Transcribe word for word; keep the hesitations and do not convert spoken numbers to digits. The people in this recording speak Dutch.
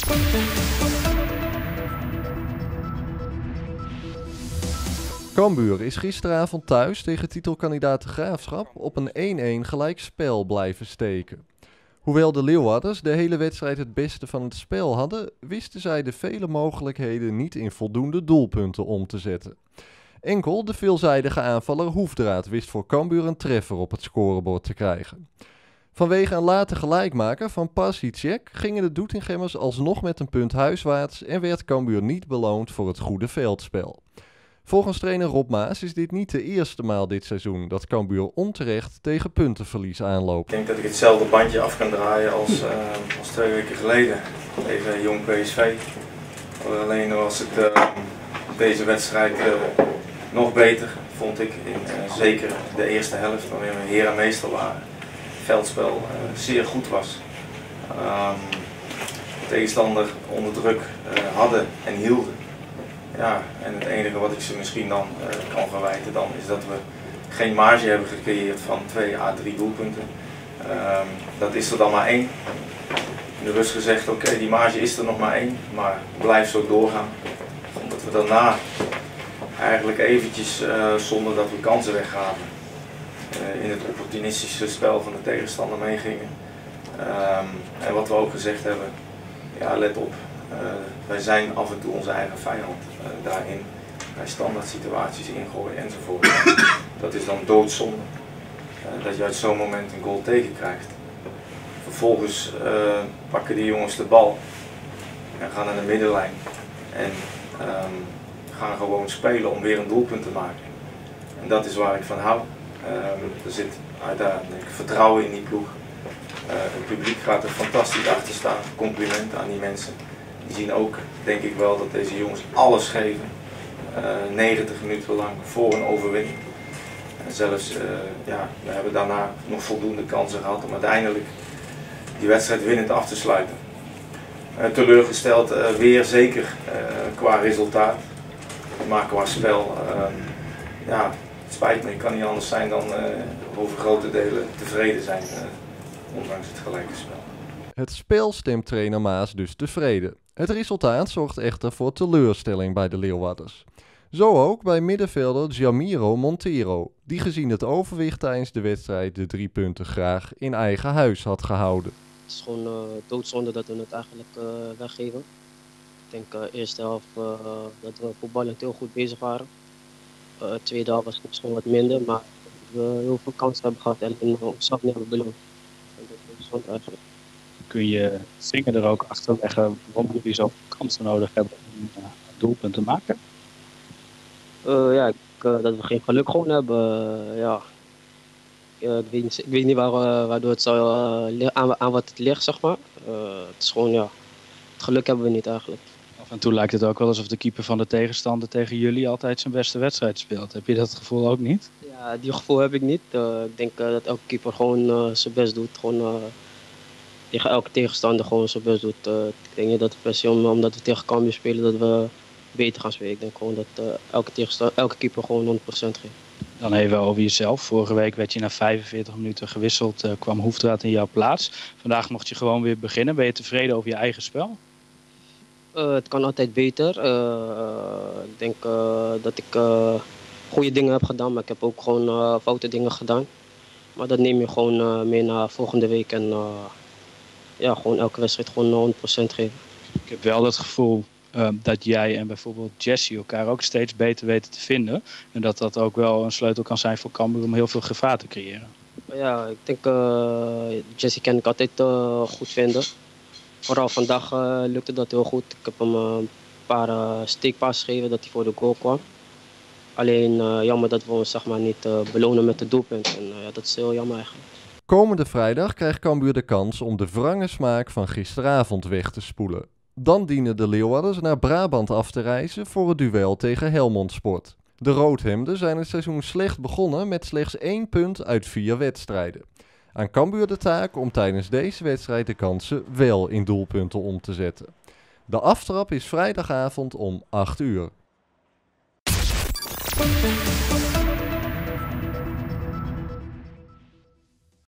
Cambuur is gisteravond thuis tegen titelkandidaat De Graafschap op een één-één gelijkspel blijven steken. Hoewel de Leeuwarders de hele wedstrijd het beste van het spel hadden, wisten zij de vele mogelijkheden niet in voldoende doelpunten om te zetten. Enkel de veelzijdige aanvaller Hoefdraad wist voor Cambuur een treffer op het scorebord te krijgen. Vanwege een late gelijkmaker van Pasicek gingen de Doetinchemmers alsnog met een punt huiswaarts en werd Cambuur niet beloond voor het goede veldspel. Volgens trainer Rob Maas is dit niet de eerste maal dit seizoen dat Cambuur onterecht tegen puntenverlies aanloopt. Ik denk dat ik hetzelfde bandje af kan draaien als, uh, als twee weken geleden. Even jong P S V. Alleen was het uh, deze wedstrijd uh, nog beter, vond ik. In, uh, zeker de eerste helft, wanneer we heer en meester waren. Het veldspel uh, zeer goed was. Um, de tegenstander onder druk uh, hadden en hielden. Ja, en het enige wat ik ze misschien dan uh, kan verwijten dan is dat we geen marge hebben gecreëerd van twee à drie doelpunten. Um, dat is er dan maar één. In de rust gezegd, oké, okay, die marge is er nog maar één, maar blijf zo doorgaan. Omdat we daarna eigenlijk eventjes, uh, zonder dat we kansen weggaven, uh, in het opportunistische spel van de tegenstander meegingen. Um, en wat we ook gezegd hebben, ja, let op. Uh, wij zijn af en toe onze eigen vijand uh, daarin, bij standaard situaties ingooien enzovoort. Dat is dan doodzonde, uh, dat je uit zo'n moment een goal tegenkrijgt. Vervolgens uh, pakken die jongens de bal en gaan naar de middenlijn en um, gaan gewoon spelen om weer een doelpunt te maken. En dat is waar ik van hou. Um, er zit uiteindelijk vertrouwen in die ploeg. Uh, het publiek gaat er fantastisch achter staan. Compliment aan die mensen. Die zien ook, denk ik wel, dat deze jongens alles geven. Uh, negentig minuten lang voor een overwinning. En zelfs, uh, ja, we hebben daarna nog voldoende kansen gehad om uiteindelijk die wedstrijd winnend af te sluiten. Uh, teleurgesteld uh, weer zeker uh, qua resultaat. Maar qua spel, uh, ja, het spijt me, ik kan niet anders zijn dan uh, over grote delen tevreden zijn, uh, ondanks het gelijke spel. Het spel stemt trainer Maas dus tevreden. Het resultaat zorgt echter voor teleurstelling bij de Leeuwarders. Zo ook bij middenvelder Jamiro Montero, die gezien het overwicht tijdens de wedstrijd de drie punten graag in eigen huis had gehouden. Het is gewoon uh, doodzonde dat we het eigenlijk uh, weggeven. Ik denk uh, eerste helft uh, dat we voetballend heel goed bezig waren. Uh, tweede helft was het misschien wat minder, maar we heel veel kansen hebben gehad en uh, onszelf niet hebben beloond. Dat is doodzonde eigenlijk. Kun je vinger er ook achter leggen waarom jullie zoveel kansen nodig hebben om uh, doelpunten te maken? Uh, ja, ik, uh, dat we geen geluk gewoon hebben. Uh, ja. Uh, ik, weet niet, ik weet niet waar, uh, waardoor het zou, uh, aan, aan wat het ligt, zeg maar. Uh, het is gewoon, ja, het geluk hebben we niet eigenlijk. Af en toe lijkt het ook wel alsof de keeper van de tegenstander tegen jullie altijd zijn beste wedstrijd speelt. Heb je dat gevoel ook niet? Ja, die gevoel heb ik niet. Uh, ik denk uh, dat elke keeper gewoon uh, zijn best doet. Gewoon, uh, tegen elke tegenstander gewoon zijn best doet. Uh, ik denk niet dat het per se om, omdat we tegen Cambuur spelen dat we beter gaan spelen. Ik denk gewoon dat uh, elke, tegenstander, elke keeper gewoon honderd procent geeft. Dan even over jezelf. Vorige week werd je na vijfenveertig minuten gewisseld, uh, kwam Hoefdraad in jouw plaats. Vandaag mocht je gewoon weer beginnen. Ben je tevreden over je eigen spel? Uh, het kan altijd beter. Uh, uh, ik denk uh, dat ik uh, goede dingen heb gedaan, maar ik heb ook gewoon uh, foute dingen gedaan. Maar dat neem je gewoon uh, mee naar volgende week en uh, ja, gewoon elke wedstrijd gewoon honderd procent geven. Ik heb wel het gevoel uh, dat jij en bijvoorbeeld Jesse elkaar ook steeds beter weten te vinden. En dat dat ook wel een sleutel kan zijn voor Cambuur om heel veel gevaar te creëren. Ja, ik denk uh, Jesse kan ik altijd uh, goed vinden. Vooral vandaag uh, lukte dat heel goed. Ik heb hem uh, een paar uh, steekpassen gegeven dat hij voor de goal kwam. Alleen uh, jammer dat we ons zeg maar, niet uh, belonen met de doelpunt. En uh, ja, dat is heel jammer eigenlijk. Komende vrijdag krijgt Cambuur de kans om de wrange smaak van gisteravond weg te spoelen. Dan dienen de Leeuwarders naar Brabant af te reizen voor het duel tegen Helmond Sport. De roodhemden zijn het seizoen slecht begonnen met slechts één punt uit vier wedstrijden. Aan Cambuur de taak om tijdens deze wedstrijd de kansen wel in doelpunten om te zetten. De aftrap is vrijdagavond om acht uur.